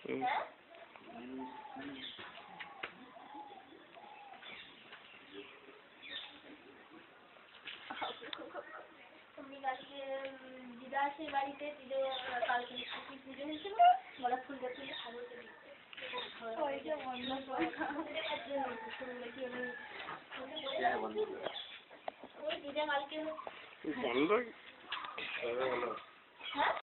দিদা সেই বাড়িতে কালকে পুজো হয়েছিল গোলাপ ফুল গাছে দিদা কালকে